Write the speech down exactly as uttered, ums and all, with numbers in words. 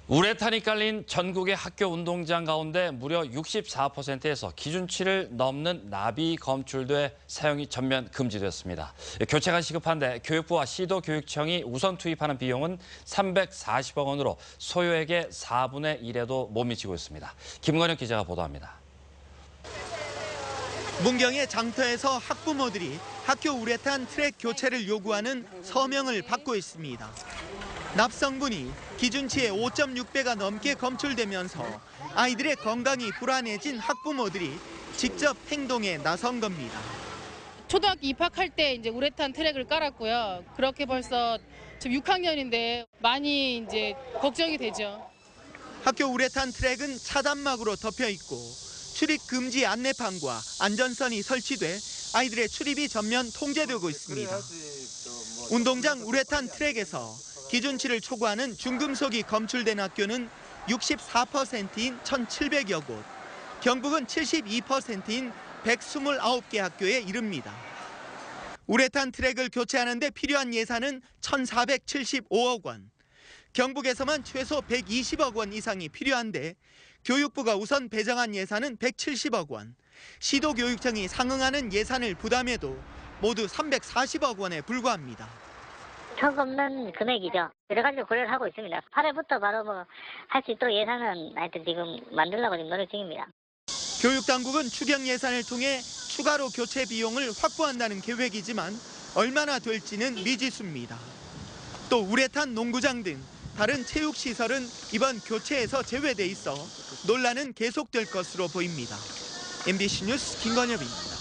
우레탄이 깔린 전국의 학교 운동장 가운데 무려 육십사 퍼센트에서 기준치를 넘는 납이 검출돼 사용이 전면 금지됐습니다. 교체가 시급한데 교육부와 시도교육청이 우선 투입하는 비용은 삼백사십억 원으로 소요액의 사분의 일에도 못 미치고 있습니다. 김건혁 기자가 보도합니다. 문경의 장터에서 학부모들이 학교 우레탄 트랙 교체를 요구하는 서명을 받고 있습니다. 납성분이 기준치의 오 점 육 배가 넘게 검출되면서 아이들의 건강이 불안해진 학부모들이 직접 행동에 나선 겁니다. 초등학교 입학할 때 이제 우레탄 트랙을 깔았고요. 그렇게 벌써 지금 육 학년인데 많이 이제 걱정이 되죠. 학교 우레탄 트랙은 차단막으로 덮여 있고 출입 금지 안내판과 안전선이 설치돼 아이들의 출입이 전면 통제되고 있습니다. 운동장 우레탄 트랙에서 기준치를 초과하는 중금속이 검출된 학교는 육십사 퍼센트인 천칠백여 곳, 경북은 칠십이 퍼센트인 백이십구 개 학교에 이릅니다. 우레탄 트랙을 교체하는 데 필요한 예산은 천사백칠십오억 원, 경북에서만 최소 백이십억 원 이상이 필요한데 교육부가 우선 배정한 예산은 백칠십억 원, 시도교육청이 상응하는 예산을 부담해도 모두 삼백사십억 원에 불과합니다. 턱없는 금액이죠. 여러 가지를 고려를 하고 있습니다. 팔 월부터 바로 뭐 할 수 있도록 예산은 하여튼 지금 만들려고 지금 노력 중입니다. 교육당국은 추경 예산을 통해 추가로 교체 비용을 확보한다는 계획이지만 얼마나 될지는 미지수입니다. 또 우레탄 농구장 등 다른 체육시설은 이번 교체에서 제외돼 있어 논란은 계속될 것으로 보입니다. 엠비씨 뉴스 김건엽입니다.